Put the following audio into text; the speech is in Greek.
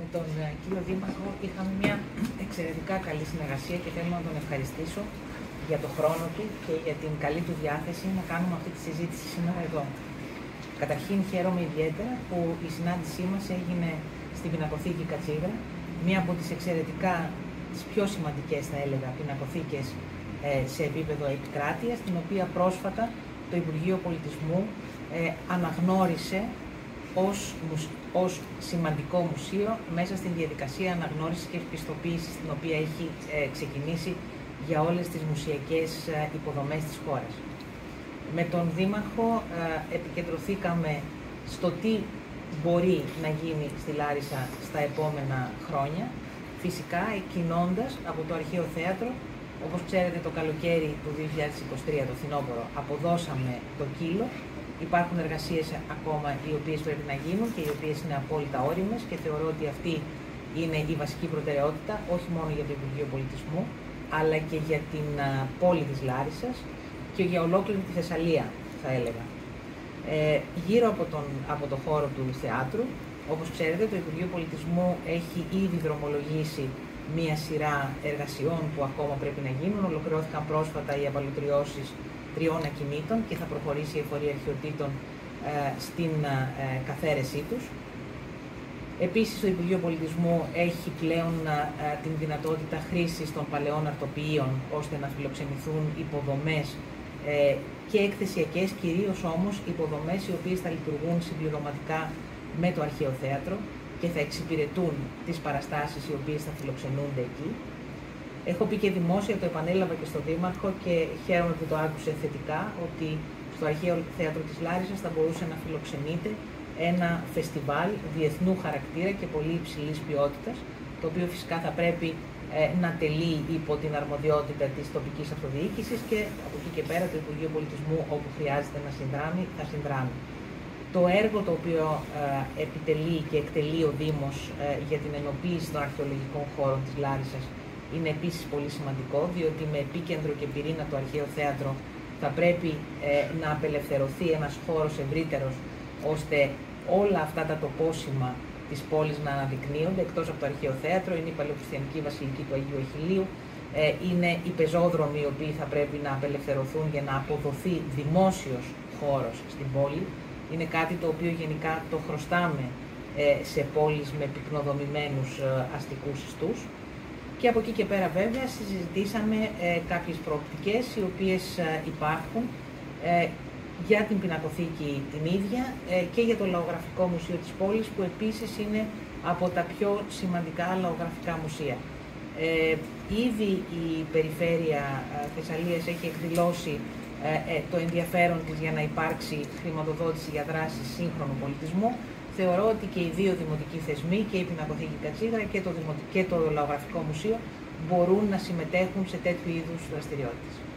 Με τον κύριο Δήμαρχο είχαμε μια εξαιρετικά καλή συνεργασία και θέλω να τον ευχαριστήσω για τον χρόνο του και για την καλή του διάθεση να κάνουμε αυτή τη συζήτηση σήμερα εδώ. Καταρχήν χαίρομαι ιδιαίτερα που η συνάντησή μας έγινε στην πινακοθήκη Κατσίγρα, μία από τις εξαιρετικά, τις πιο σημαντικές θα έλεγα, πινακοθήκες σε επίπεδο επικράτειας, την οποία πρόσφατα το Υπουργείο Πολιτισμού αναγνώρισε ως σημαντικό μουσείο μέσα στην διαδικασία αναγνώρισης και πιστοποίησης την οποία έχει ξεκινήσει για όλες τις μουσιακές υποδομές της χώρας. Με τον Δήμαρχο επικεντρωθήκαμε στο τι μπορεί να γίνει στη Λάρισα στα επόμενα χρόνια, φυσικά εκκινώντας από το Αρχαίο Θέατρο. Όπως ξέρετε, το καλοκαίρι του 2023, το φθινόπωρο, αποδώσαμε το κύλο. Υπάρχουν εργασίες ακόμα οι οποίες πρέπει να γίνουν και οι οποίες είναι απόλυτα όριμες και θεωρώ ότι αυτή είναι η βασική προτεραιότητα, όχι μόνο για το Υπουργείο Πολιτισμού, αλλά και για την πόλη της Λάρισσας και για ολόκληρη τη Θεσσαλία, θα έλεγα. Γύρω από το χώρο του θεάτρου, όπως ξέρετε, το Υπουργείο Πολιτισμού έχει ήδη δρομολογήσει μία σειρά εργασιών που ακόμα πρέπει να γίνουν. Ολοκληρώθηκαν πρόσφατα οι απαλωτριώσεις 3 ακινήτων και θα προχωρήσει η εφορία αρχαιοτήτων στην καθαίρεσή τους. Επίσης, το Υπουργείο Πολιτισμού έχει πλέον την δυνατότητα χρήσης των παλαιών αρτοποιείων ώστε να φιλοξενηθούν υποδομές και εκθεσιακές, κυρίως όμως υποδομές οι οποίες θα λειτουργούν συμπληρωματικά με το Αρχαίο Θέατρο και θα εξυπηρετούν τις παραστάσεις οι οποίες θα φιλοξενούνται εκεί. Έχω πει και δημόσια, το επανέλαβα και στον Δήμαρχο και χαίρομαι που το άκουσε θετικά, ότι στο Αρχαίο Θέατρο της Λάρισσας θα μπορούσε να φιλοξενείται ένα φεστιβάλ διεθνού χαρακτήρα και πολύ υψηλής ποιότητας, το οποίο φυσικά θα πρέπει να τελεί υπό την αρμοδιότητα της τοπικής αυτοδιοίκησης και από εκεί και πέρα το Υπουργείο Πολιτισμού, όπου χρειάζεται να συνδράμει, θα συνδράμει. Το έργο το οποίο επιτελεί και εκτελεί ο Δήμος για την ενοποίηση των αρχαιολογικών χώρων της Λάρισσας είναι επίσης πολύ σημαντικό, διότι με επίκεντρο και πυρήνα το Αρχαίο Θέατρο θα πρέπει να απελευθερωθεί ένας χώρος ευρύτερος, ώστε όλα αυτά τα τοπόσημα της πόλης να αναδεικνύονται. Εκτός από το Αρχαίο Θέατρο είναι η Παλαιοχριστιανική Βασιλική του Αγίου Αχιλλείου, είναι οι πεζόδρομοι οι οποίοι θα πρέπει να απελευθερωθούν για να αποδοθεί δημόσιος χώρος στην πόλη. Είναι κάτι το οποίο γενικά το χρωστάμε σε πόλεις με πυκνοδομημένους αστικούς ιστούς. Και από εκεί και πέρα βέβαια συζητήσαμε κάποιες προοπτικές οι οποίες υπάρχουν για την πινακοθήκη την ίδια και για το Λαογραφικό Μουσείο της πόλης, που επίσης είναι από τα πιο σημαντικά λαογραφικά μουσεία. Ήδη η Περιφέρεια Θεσσαλίας έχει εκδηλώσει το ενδιαφέρον της για να υπάρξει χρηματοδότηση για δράσεις σύγχρονου πολιτισμού. Θεωρώ ότι και οι δύο δημοτικοί θεσμοί, και η Πινακοθήκη Κατσίγρα και το Λαογραφικό Μουσείο, μπορούν να συμμετέχουν σε τέτοιου είδους δραστηριότητες.